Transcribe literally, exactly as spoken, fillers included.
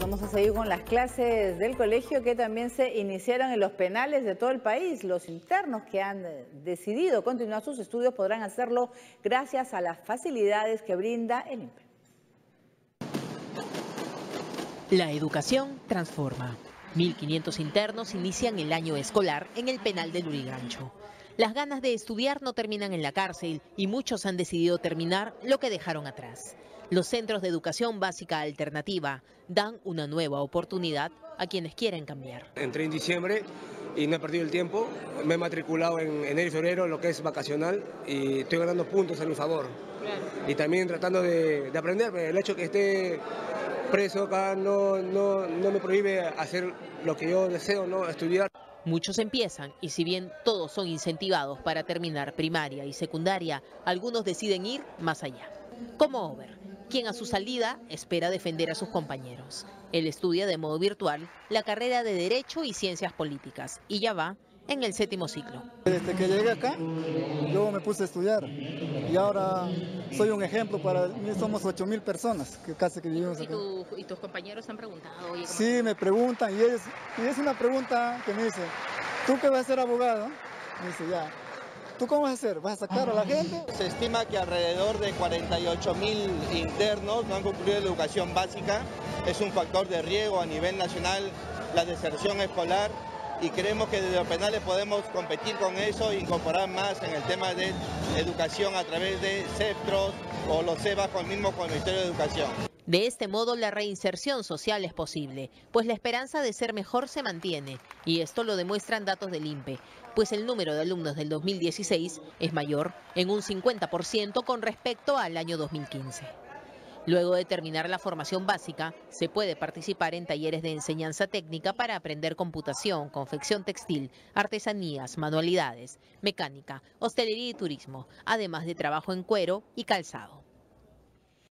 Vamos a seguir con las clases del colegio que también se iniciaron en los penales de todo el país. Los internos que han decidido continuar sus estudios podrán hacerlo gracias a las facilidades que brinda el INPE. La educación transforma. mil quinientos internos inician el año escolar en el penal de Lurigancho. Las ganas de estudiar no terminan en la cárcel y muchos han decidido terminar lo que dejaron atrás. Los centros de educación básica alternativa dan una nueva oportunidad a quienes quieren cambiar. Entré en diciembre y no he perdido el tiempo. Me he matriculado en enero y febrero, lo que es vacacional, y estoy ganando puntos a mi favor. Claro. Y también tratando de, de aprender. El hecho que esté preso acá no, no, no me prohíbe hacer lo que yo deseo, ¿no? Estudiar. Muchos empiezan y si bien todos son incentivados para terminar primaria y secundaria, algunos deciden ir más allá. Como Over, quien a su salida espera defender a sus compañeros. Él estudia de modo virtual la carrera de Derecho y Ciencias Políticas y ya va en el séptimo ciclo. Desde que llegué acá, yo me puse a estudiar y ahora soy un ejemplo para mí. Somos ocho mil personas que casi que vivimos acá. ¿Y, tu, ¿Y tus compañeros han preguntado? Oye, sí, me preguntan y es, y es una pregunta que me dice, ¿tú qué vas a ser abogado? Me dice, ya. ¿Tú cómo vas a hacer? ¿Vas a sacar a la gente? Se estima que alrededor de cuarenta y ocho mil internos no han concluido la educación básica. Es un factor de riesgo a nivel nacional la deserción escolar y creemos que desde los penales podemos competir con eso e incorporar más en el tema de educación a través de CEPTROS o los CEBAS con el mismo con el Ministerio de Educación. De este modo la reinserción social es posible, pues la esperanza de ser mejor se mantiene y esto lo demuestran datos del INPE, pues el número de alumnos del dos mil dieciséis es mayor en un cincuenta por ciento con respecto al año dos mil quince. Luego de terminar la formación básica, se puede participar en talleres de enseñanza técnica para aprender computación, confección textil, artesanías, manualidades, mecánica, hostelería y turismo, además de trabajo en cuero y calzado.